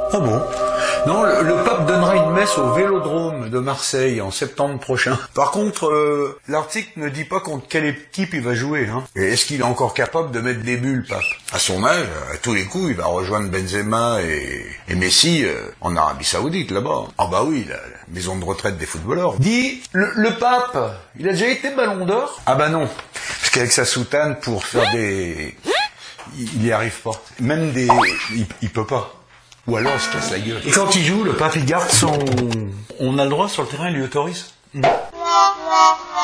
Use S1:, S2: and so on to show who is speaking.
S1: Ah bon? Non, le pape donnera une messe au Vélodrome de Marseille en septembre prochain. Par contre, l'article ne dit pas contre quelle équipe il va jouer. Hein. Et est-ce qu'il est encore capable de mettre des buts, le pape? À son âge, à tous les coups, il va rejoindre Benzema et Messi en Arabie Saoudite, là-bas. Ah bah oui, la maison de retraite des footballeurs. Dis, le pape, il a déjà été ballon d'or? Ah bah non, parce qu'avec sa soutane pour faire des... Il n'y arrive pas. Même des... Il peut pas. Ou alors il se casse la gueule. Et quand il joue, le pape il garde son... On a le droit sur le terrain, il lui autorise.